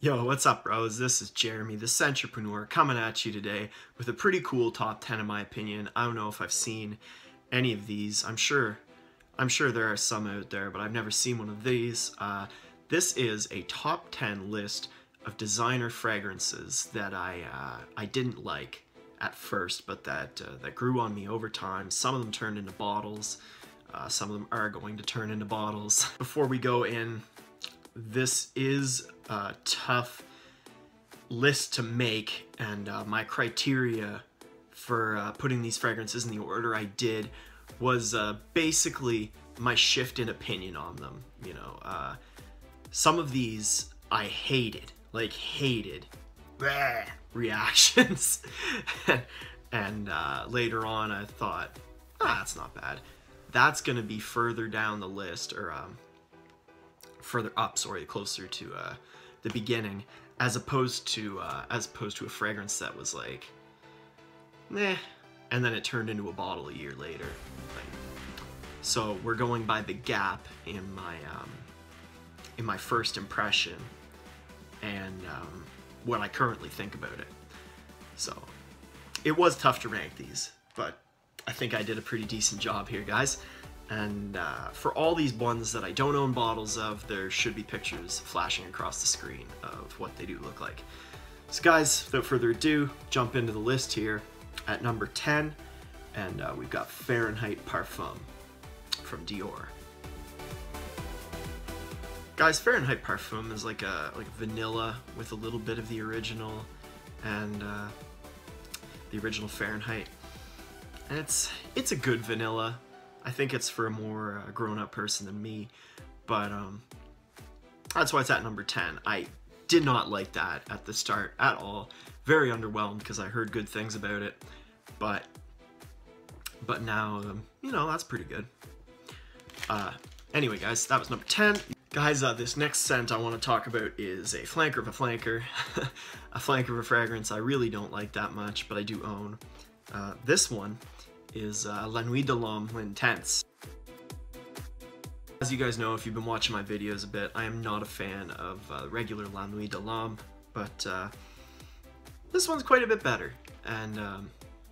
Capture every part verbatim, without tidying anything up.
Yo, what's up, bros? This is Jeremy, the Centrepreneur, coming at you today with a pretty cool top ten in my opinion. I don't know if I've seen any of these. I'm sure I'm sure there are some out there, but I've never seen one of these. Uh, this is a top ten list of designer fragrances that I uh, I didn't like at first, but that uh, that grew on me over time. Some of them turned into bottles. Uh, some of them are going to turn into bottles. Before we go in, this is a tough list to make, and uh, my criteria for uh, putting these fragrances in the order I did was uh, basically my shift in opinion on them. You know, uh, some of these I hated, like hated bleh, reactions, and uh, later on I thought, ah, that's not bad. That's gonna be further down the list, or um, further up, sorry, closer to uh, the beginning, as opposed to uh, as opposed to a fragrance that was like, meh, and then it turned into a bottle a year later. Like, so we're going by the gap in my um, in my first impression and um, what I currently think about it. So it was tough to rank these, but I think I did a pretty decent job here, guys. And uh, for all these ones that I don't own bottles of, there should be pictures flashing across the screen of what they do look like. So guys, without further ado, jump into the list here at number ten, and uh, we've got Fahrenheit Parfum from Dior. Guys, Fahrenheit Parfum is like a like vanilla with a little bit of the original, and uh, the original Fahrenheit. And it's it's a good vanilla. I think it's for a more uh, grown-up person than me, but um, that's why it's at number ten. I did not like that at the start at all. Very underwhelmed because I heard good things about it, but but now, um, you know, that's pretty good. Uh, anyway, guys, that was number ten. Guys, uh, this next scent I want to talk about is a flanker of a flanker. A flanker of a fragrance I really don't like that much, but I do own. Uh, this one is uh, La Nuit de l'Homme L'Intense. As you guys know, if you've been watching my videos a bit, I am not a fan of uh, regular La Nuit de l'Homme, but uh, this one's quite a bit better. And um,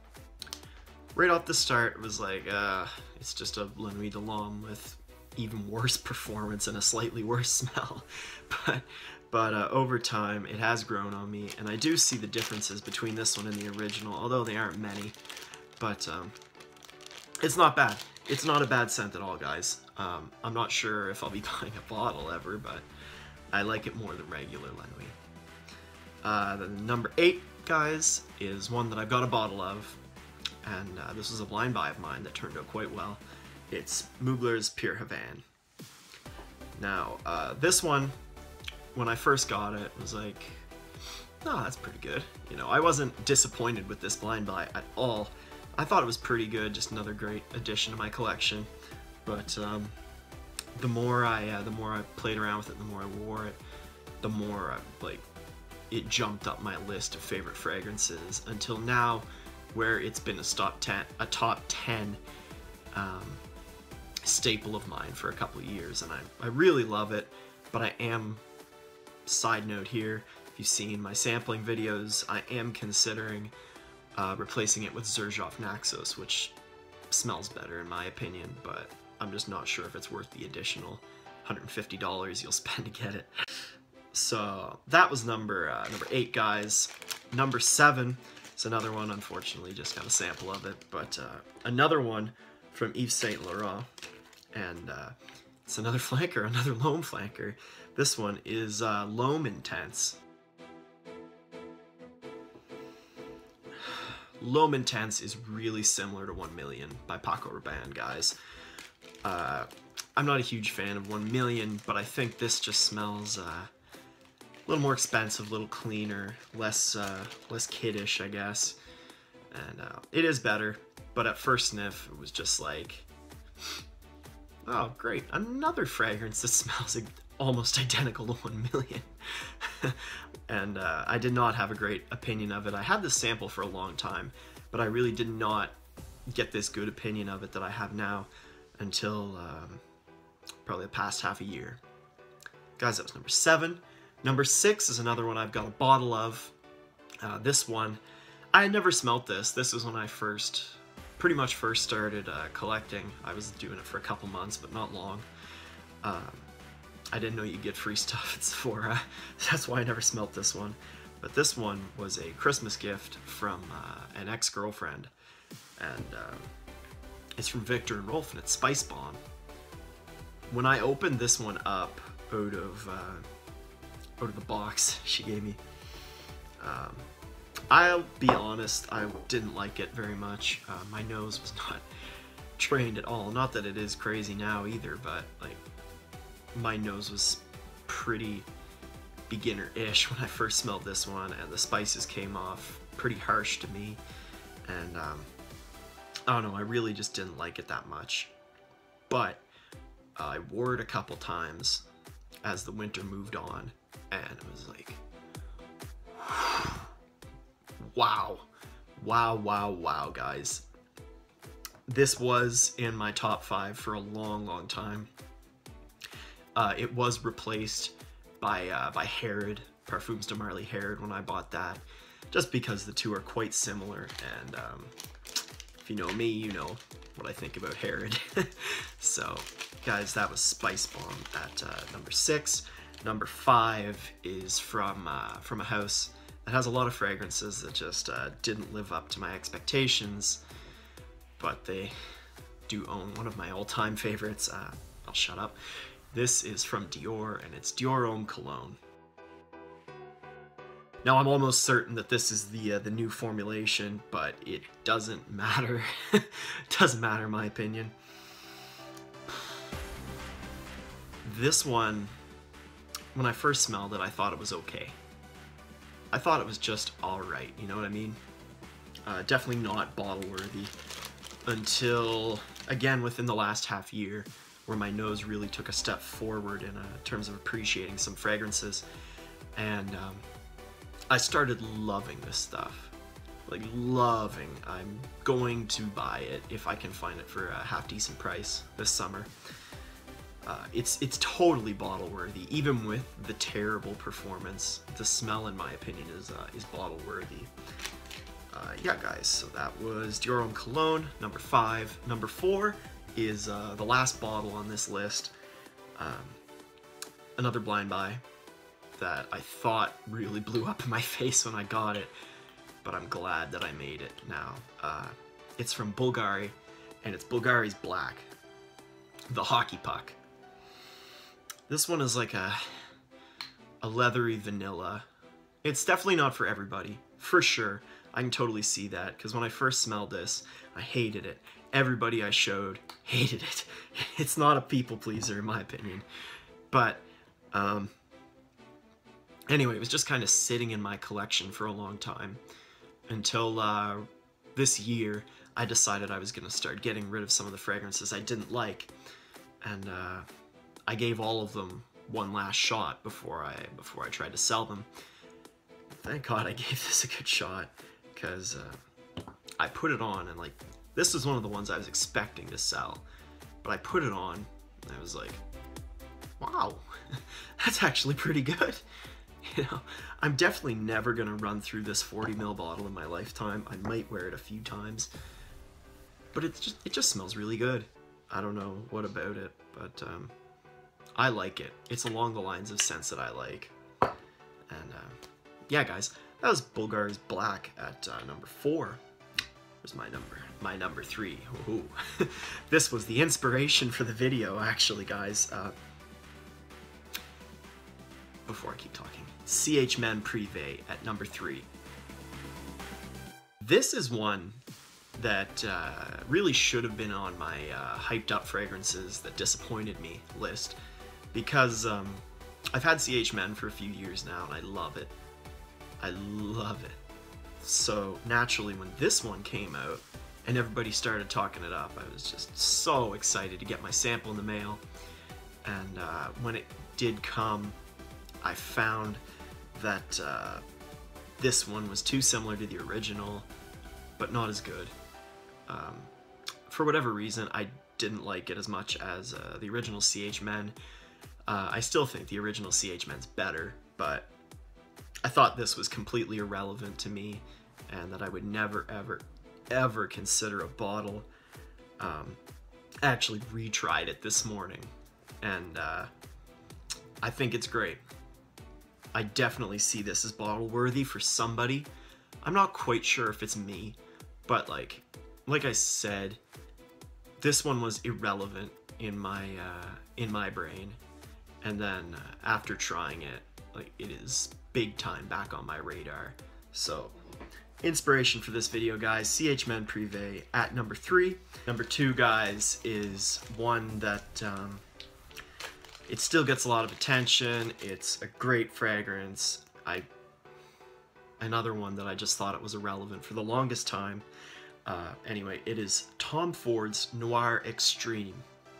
right off the start, it was like, uh, it's just a La Nuit de l'Homme with even worse performance and a slightly worse smell. but but uh, over time, it has grown on me, and I do see the differences between this one and the original, although they aren't many. But um, it's not bad. It's not a bad scent at all, guys. Um, I'm not sure if I'll be buying a bottle ever, but I like it more than regular La Nuit. Uh, the number eight, guys, is one that I've got a bottle of, and uh, this was a blind buy of mine that turned out quite well. It's Mugler's Pure Havane. Now, uh, this one, when I first got it, was like, oh, that's pretty good. You know, I wasn't disappointed with this blind buy at all. I thought it was pretty good, just another great addition to my collection. But um, the more I, uh, the more I played around with it, the more I wore it, the more I, like, it jumped up my list of favorite fragrances until now, where it's been a top ten, a top ten um, staple of mine for a couple of years, and I, I really love it. But I am, side note here, if you've seen my sampling videos, I am considering Uh, replacing it with Xerjoff Naxos, which smells better in my opinion, but I'm just not sure if it's worth the additional one hundred fifty dollars you'll spend to get it. So that was number uh, number eight, guys. Number seven is another one, unfortunately, just got a sample of it, but uh, another one from Yves Saint Laurent, and uh, it's another flanker, another L'Homme flanker. This one is uh, L'Homme Intense. L'Homme Intense is really similar to one million by Paco Rabanne, guys. Uh, I'm not a huge fan of one million, but I think this just smells uh, a little more expensive, a little cleaner, less uh, less kiddish, I guess. And uh, it is better, but at first sniff, it was just like, oh, great, another fragrance that smells almost identical to one million. And uh, I did not have a great opinion of it. I had this sample for a long time, but I really did not get this good opinion of it that I have now until um, probably the past half a year. Guys, that was number seven. Number six is another one I've got a bottle of. Uh, this one, I had never smelt this. This is when I first, pretty much first started uh, collecting. I was doing it for a couple months, but not long. Um, I didn't know you get free stuff at Sephora. That's why I never smelt this one. But this one was a Christmas gift from uh, an ex-girlfriend. And uh, it's from Victor and Rolf, and it's Spice Bomb. When I opened this one up out of, uh, out of the box she gave me, um, I'll be honest, I didn't like it very much. Uh, my nose was not trained at all. Not that it is crazy now either, but like my nose was pretty beginner-ish when I first smelled this one, and the spices came off pretty harsh to me. And um, I don't know, I really just didn't like it that much. But uh, I wore it a couple times as the winter moved on, and it was like, wow, wow, wow, wow, guys. This was in my top five for a long, long time. Uh, it was replaced by uh, by Harrod, Parfums de Marly Harrod, when I bought that, just because the two are quite similar, and um, if you know me, you know what I think about Harrod. So, guys, that was Spice Bomb at uh, number six. Number five is from uh, from a house that has a lot of fragrances that just uh, didn't live up to my expectations, but they do own one of my all-time favorites. Uh, I'll shut up. This is from Dior, and it's Dior Homme Cologne. Now, I'm almost certain that this is the uh, the new formulation, but it doesn't matter. It doesn't matter, in my opinion. This one, when I first smelled it, I thought it was okay. I thought it was just alright, you know what I mean? Uh, definitely not bottle-worthy until, again, within the last half year, where my nose really took a step forward in uh, terms of appreciating some fragrances. And um, I started loving this stuff. Like, loving. I'm going to buy it if I can find it for a half-decent price this summer. Uh, it's it's totally bottle-worthy, even with the terrible performance. The smell, in my opinion, is uh, is bottle-worthy. Uh, yeah, guys, so that was Dior Homme Cologne, number five. Number four is uh, the last bottle on this list. Um, another blind buy that I thought really blew up in my face when I got it, but I'm glad that I made it now. Uh, it's from Bulgari, and it's Bulgari's Black, the hockey puck. This one is like a, a leathery vanilla. It's definitely not for everybody, for sure. I can totally see that, because when I first smelled this, I hated it. Everybody I showed hated it. It's not a people pleaser, in my opinion. But, um, anyway, it was just kind of sitting in my collection for a long time, until uh, this year, I decided I was going to start getting rid of some of the fragrances I didn't like, and uh, I gave all of them one last shot before I before I tried to sell them. Thank God I gave this a good shot, because uh, I put it on, and like, this was one of the ones I was expecting to sell, but I put it on, and I was like, wow, that's actually pretty good. You know, I'm definitely never gonna run through this forty mil bottle in my lifetime. I might wear it a few times, but it's just it just smells really good. I don't know what about it, but um, I like it. It's along the lines of scents that I like. And uh, yeah, guys, that was Bulgari's Black at uh, number four. Where's my number? My number three. Ooh. This was the inspiration for the video, actually, guys. Uh, before I keep talking, C H Men Privé at number three. This is one that uh, really should have been on my uh, hyped up fragrances that disappointed me list, because um, I've had C H Men for a few years now, and I love it. I love it. So naturally, when this one came out and everybody started talking it up, I was just so excited to get my sample in the mail. And uh, when it did come, I found that uh, this one was too similar to the original, but not as good. Um, for whatever reason, I didn't like it as much as uh, the original C H Men. Uh, I still think the original C H Men's better, but I thought this was completely irrelevant to me and that I would never, ever, ever consider a bottle. Um, I actually retried it this morning, and uh, I think it's great. I definitely see this as bottle worthy for somebody. I'm not quite sure if it's me, but like, like I said, this one was irrelevant in my uh, in my brain, and then uh, after trying it, like, it is big time back on my radar. So, inspiration for this video, guys, C H Men Privé at number three. Number two, guys, is one that um, it still gets a lot of attention. It's a great fragrance. I another one that I just thought it was irrelevant for the longest time. Uh, anyway, it is Tom Ford's Noir Extreme.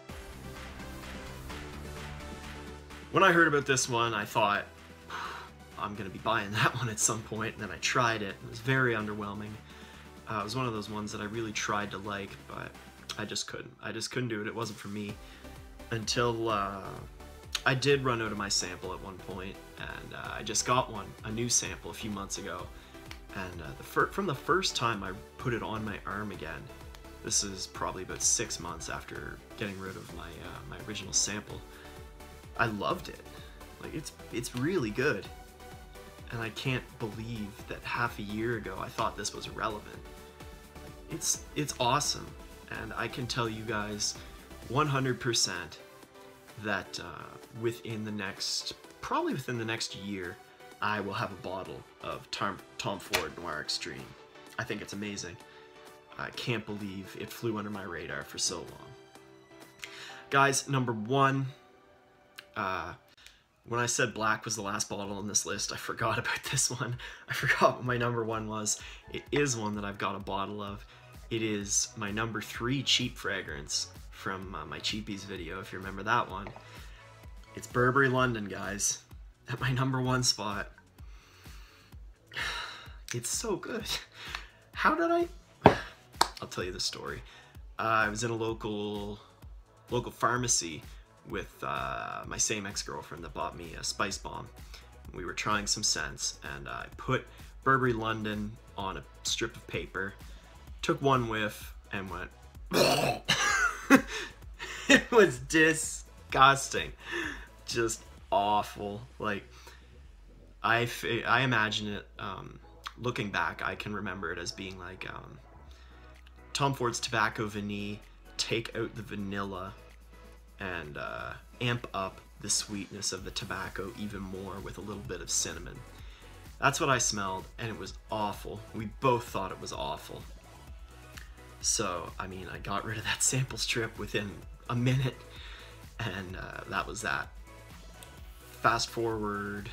When I heard about this one, I thought, I'm gonna be buying that one at some point, and then I tried it, and it was very underwhelming. Uh, it was one of those ones that I really tried to like, but I just couldn't. I just couldn't do it. It wasn't for me. Until uh, I did run out of my sample at one point, and uh, I just got one, a new sample a few months ago. And uh, the fir from the first time I put it on my arm again, this is probably about six months after getting rid of my uh, my original sample, I loved it. Like, it's it's really good, and I can't believe that half a year ago I thought this was irrelevant. It's it's awesome, and I can tell you guys one hundred percent that uh, within the next, probably within the next year, I will have a bottle of Tom, Tom Ford Noir Extreme. I think it's amazing. I can't believe it flew under my radar for so long. Guys, number one, uh, when I said black was the last bottle on this list, I forgot about this one. I forgot what my number one was. It is one that I've got a bottle of. It is my number three cheap fragrance from uh, my Cheapies video, if you remember that one. It's Burberry London, guys. At my number one spot. It's so good. How did I? I'll tell you the story. Uh, I was in a local local pharmacy with uh, my same ex-girlfriend that bought me a spice bomb. We were trying some scents, and I put Burberry London on a strip of paper, took one whiff, and went. It was disgusting. Just awful. Like, I, I imagine it, um, looking back, I can remember it as being like um, Tom Ford's Tobacco Vanille, take out the vanilla and uh, amp up the sweetness of the tobacco even more with a little bit of cinnamon. That's what I smelled, and it was awful. We both thought it was awful. So, I mean, I got rid of that sample strip within a minute, and uh, that was that. Fast forward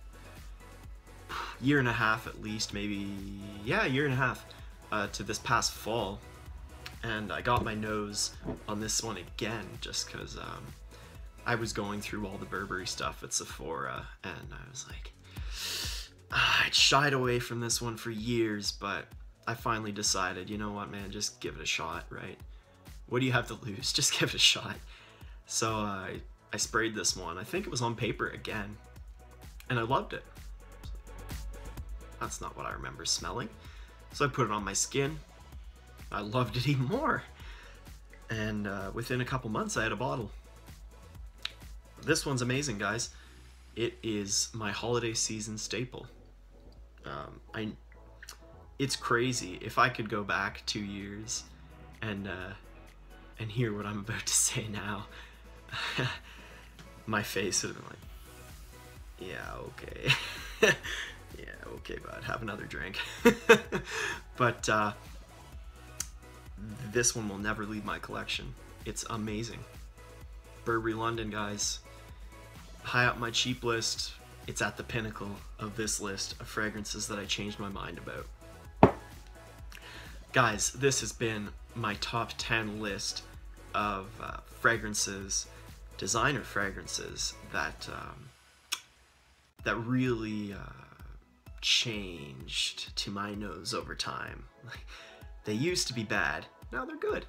year and a half at least, maybe, yeah, a year and a half uh, to this past fall, and I got my nose on this one again just because um, I was going through all the Burberry stuff at Sephora, and I was like, ah, I'd shied away from this one for years, but I finally decided, you know what, man, just give it a shot, right? What do you have to lose? Just give it a shot. So uh, I, I sprayed this one. I think it was on paper again, and I loved it. That's not what I remember smelling. So I put it on my skin. I loved it even more. And uh, within a couple months, I had a bottle. This one's amazing, guys. It is my holiday season staple. Um, I, it's crazy. If I could go back two years and uh, and hear what I'm about to say now, my face would have been like, yeah, okay. Yeah, okay, bud, have another drink. But uh, this one will never leave my collection. It's amazing. Burberry London, guys. High up my cheap list. It's at the pinnacle of this list of fragrances that I changed my mind about. Guys, this has been my top ten list of uh, fragrances, designer fragrances that um, that really uh, changed to my nose over time. They used to be bad, now they're good.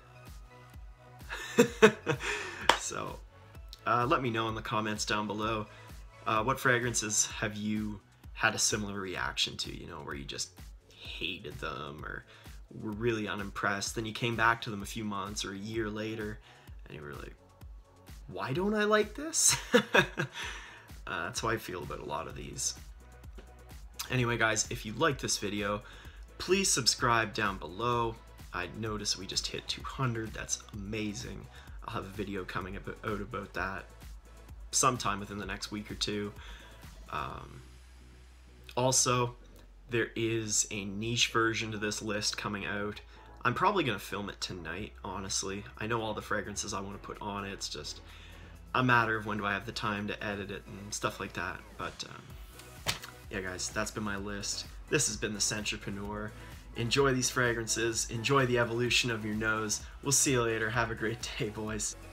So uh, let me know in the comments down below Uh, what fragrances have you had a similar reaction to, you know, where you just hated them or were really unimpressed, then you came back to them a few months or a year later and you were like, why don't I like this? uh, that's how I feel about a lot of these. Anyway guys, if you like this video, please subscribe down below. I noticed we just hit two hundred, that's amazing. I'll have a video coming out about that sometime within the next week or two. Um, also, there is a niche version to this list coming out. I'm probably going to film it tonight, honestly. I know all the fragrances I want to put on it. It's just a matter of when do I have the time to edit it and stuff like that. But um, yeah, guys, that's been my list. This has been the Sentrepreneur. Enjoy these fragrances. Enjoy the evolution of your nose. We'll see you later. Have a great day, boys.